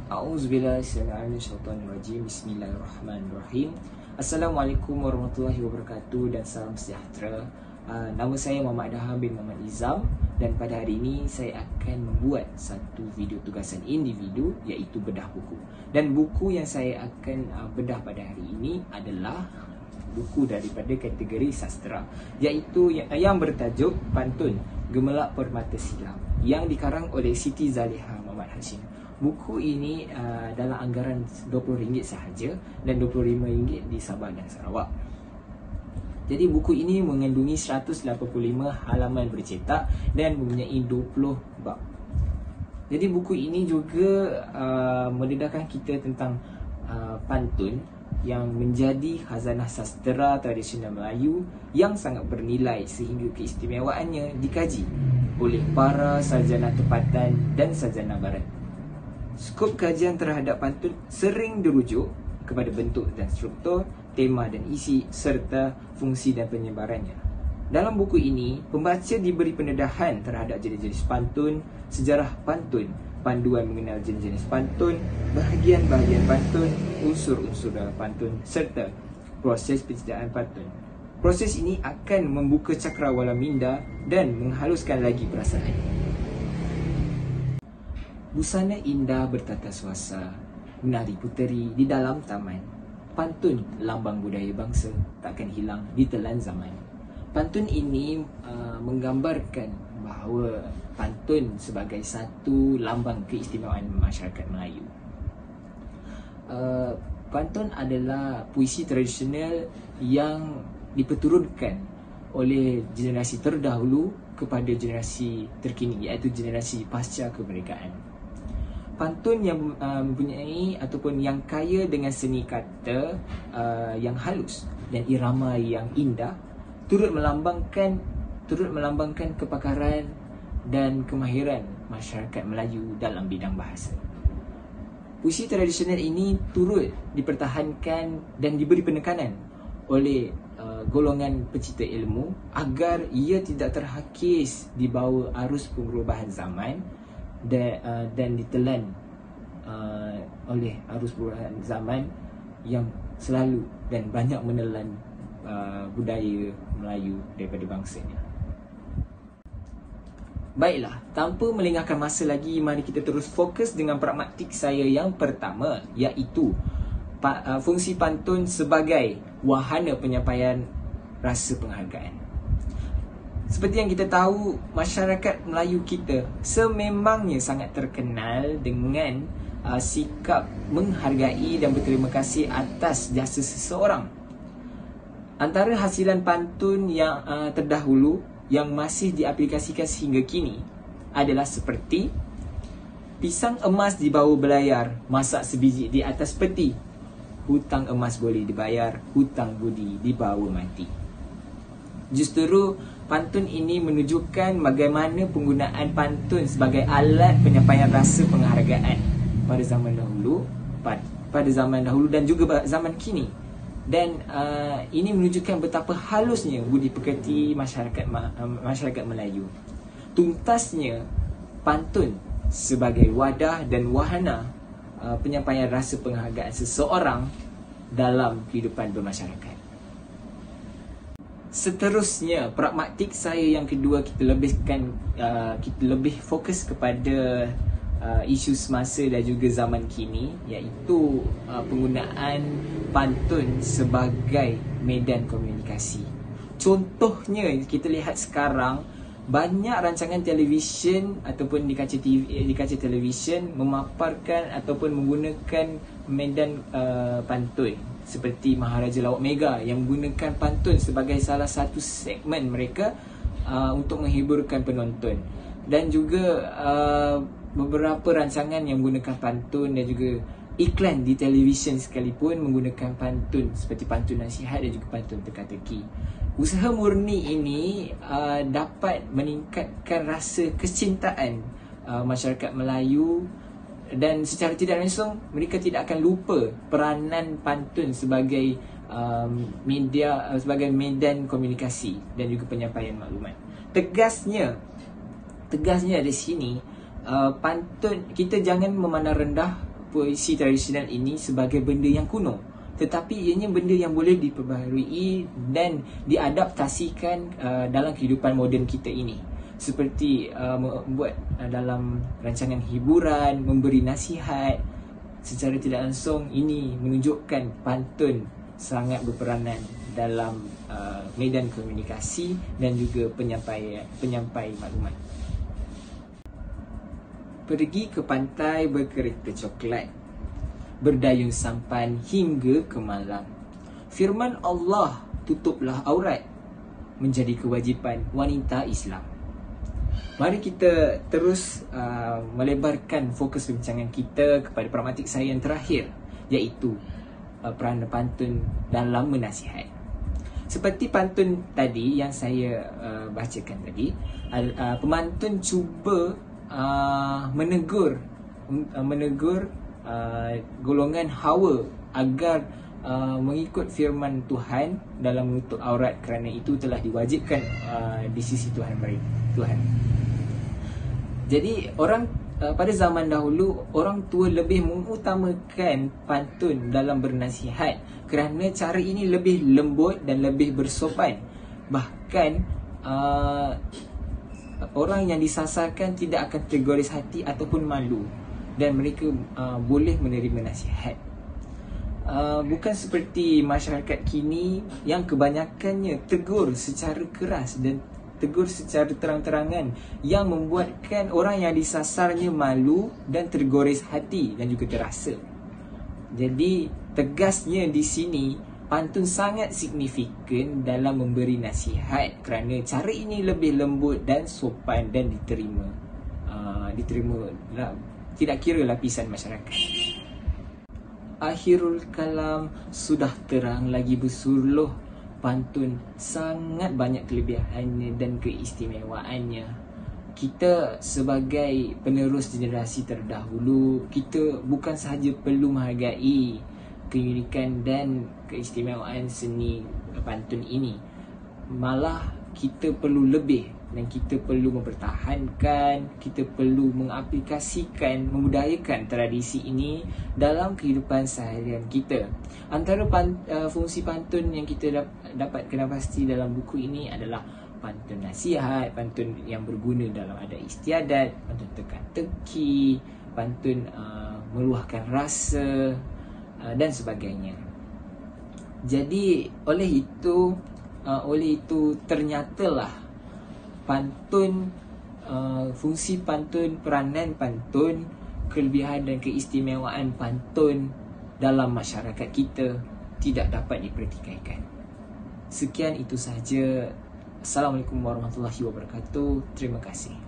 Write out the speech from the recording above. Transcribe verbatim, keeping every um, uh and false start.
A'udzubillahiminasyaitonirrajim. Bismillahirrahmanirrahim. Assalamualaikum warahmatullahi wabarakatuh dan salam sejahtera. uh, Nama saya Muhammad Adham bin Muhammad Izam. Dan pada hari ini saya akan membuat satu video tugasan individu, iaitu bedah buku. Dan buku yang saya akan uh, bedah pada hari ini adalah buku daripada kategori sastera, iaitu yang, yang bertajuk Pantun Gemelak Permata Silam, yang dikarang oleh Siti Zaliha Muhammad Hashim. Buku ini uh, dalam anggaran dua puluh ringgit sahaja dan dua puluh lima ringgit di Sabah dan Sarawak. Jadi buku ini mengandungi seratus lapan puluh lima halaman bercetak dan mempunyai dua puluh bab. Jadi buku ini juga uh, mendedahkan kita tentang uh, pantun yang menjadi khazanah sastera tradisional Melayu yang sangat bernilai sehingga keistimewaannya dikaji oleh para sarjana tempatan dan sarjana barat. Skop kajian terhadap pantun sering dirujuk kepada bentuk dan struktur, tema dan isi, serta fungsi dan penyebarannya. Dalam buku ini, pembaca diberi pendedahan terhadap jenis-jenis pantun, sejarah pantun, panduan mengenal jenis-jenis pantun, bahagian-bahagian pantun, unsur-unsur dalam pantun, serta proses penciptaan pantun. Proses ini akan membuka cakrawala minda dan menghaluskan lagi perasaan. Busana indah bertata suasa, menari puteri di dalam taman. Pantun lambang budaya bangsa takkan hilang ditelan zaman. Pantun ini uh, menggambarkan bahawa pantun sebagai satu lambang keistimewaan masyarakat Melayu. Uh, pantun adalah puisi tradisional yang diperturunkan oleh generasi terdahulu kepada generasi terkini, iaitu generasi pasca kemerdekaan. Pantun yang uh, mempunyai ataupun yang kaya dengan seni kata uh, yang halus dan irama yang indah turut melambangkan turut melambangkan kepakaran dan kemahiran masyarakat Melayu dalam bidang bahasa. Puisi tradisional ini turut dipertahankan dan diberi penekanan oleh uh, golongan pencipta ilmu agar ia tidak terhakis di bawah arus perubahan zaman dan, uh, dan ditelan uh, oleh arus perubahan zaman yang selalu dan banyak menelan uh, budaya Melayu daripada bangsanya. Baiklah, tanpa melengahkan masa lagi, mari kita terus fokus dengan pragmatik saya yang pertama, iaitu pa, uh, fungsi pantun sebagai wahana penyampaian rasa penghargaan. Seperti yang kita tahu, masyarakat Melayu kita sememangnya sangat terkenal dengan uh, sikap menghargai dan berterima kasih atas jasa seseorang. Antara hasilan pantun yang uh, terdahulu yang masih diaplikasikan sehingga kini adalah seperti pisang emas di bawah belayar, masak sebiji di atas peti. Hutang emas boleh dibayar, hutang budi dibawa mati. Justru pantun ini menunjukkan bagaimana penggunaan pantun sebagai alat penyampaian rasa penghargaan pada zaman dahulu, pada zaman dahulu dan juga zaman kini. Dan uh, ini menunjukkan betapa halusnya budi pekerti masyarakat masyarakat Melayu. Tuntasnya pantun sebagai wadah dan wahana uh, penyampaian rasa penghargaan seseorang dalam kehidupan bermasyarakat. Seterusnya, pragmatik saya yang kedua, kita lebihkan uh, kita lebih fokus kepada uh, isu semasa dan juga zaman kini, iaitu uh, penggunaan pantun sebagai medan komunikasi. Contohnya, kita lihat sekarang banyak rancangan televisyen ataupun di kaca T V, di kaca televisyen memaparkan ataupun menggunakan medan uh, pantun, seperti Maharaja Lawak Mega yang menggunakan pantun sebagai salah satu segmen mereka uh, untuk menghiburkan penonton. Dan juga uh, beberapa rancangan yang menggunakan pantun dan juga iklan di televisyen sekalipun menggunakan pantun, seperti pantun nasihat dan juga pantun teka-teki. Usaha murni ini uh, dapat meningkatkan rasa kecintaan uh, masyarakat Melayu, dan secara tidak langsung mereka tidak akan lupa peranan pantun sebagai um, media uh, sebagai medan komunikasi dan juga penyampaian maklumat. Tegasnya tegasnya di sini uh, pantun, kita jangan memandang rendah puisi tradisional ini sebagai benda yang kuno, tetapi ianya benda yang boleh diperbaharui dan diadaptasikan uh, dalam kehidupan moden kita ini. Seperti uh, membuat uh, dalam rancangan hiburan, memberi nasihat. Secara tidak langsung ini menunjukkan pantun sangat berperanan dalam uh, medan komunikasi dan juga penyampai penyampai maklumat. Pergi ke pantai berkereta coklat, berdayung sampan hingga ke malam. Firman Allah, tutuplah aurat, menjadi kewajipan wanita Islam. Mari kita terus uh, melebarkan fokus perbincangan kita kepada pragmatik saya yang terakhir, iaitu uh, peranan pantun dalam menasihat. Seperti pantun tadi yang saya uh, bacakan tadi, uh, pemantun cuba uh, menegur uh, menegur uh, golongan Hawa agar uh, mengikut firman Tuhan dalam menutup aurat, kerana itu telah diwajibkan uh, di sisi Tuhan mereka, Tuhan. Jadi orang uh, pada zaman dahulu, orang tua lebih mengutamakan pantun dalam bernasihat kerana cara ini lebih lembut dan lebih bersopan. Bahkan uh, orang yang disasarkan tidak akan tergoris hati ataupun malu, dan mereka uh, boleh menerima nasihat. Uh, bukan seperti masyarakat kini yang kebanyakannya tegur secara keras dan tegur secara terang-terangan, yang membuatkan orang yang disasarnya malu dan tergores hati dan juga terasa. Jadi tegasnya di sini, pantun sangat signifikan dalam memberi nasihat kerana cara ini lebih lembut dan sopan dan diterima uh, diterima lah, tidak kira lapisan masyarakat. Akhirul kalam, sudah terang lagi bersuluh, pantun sangat banyak kelebihannya dan keistimewaannya. Kita sebagai penerus generasi terdahulu, kita bukan sahaja perlu menghargai keunikan dan keistimewaan seni pantun ini, malah kita perlu lebih, dan kita perlu mempertahankan, kita perlu mengaplikasikan, membudayakan tradisi ini dalam kehidupan seharian kita. Antara pan, uh, fungsi pantun yang kita dap, dapat kenal pasti dalam buku ini adalah pantun nasihat, pantun yang berguna dalam adat istiadat, pantun teka-teki, pantun uh, meluahkan rasa uh, dan sebagainya. Jadi oleh itu uh, oleh itu ternyatalah pantun, uh, fungsi pantun, peranan pantun, kelebihan dan keistimewaan pantun dalam masyarakat kita tidak dapat dipertikaikan. Sekian itu sahaja. Assalamualaikum warahmatullahi wabarakatuh. Terima kasih.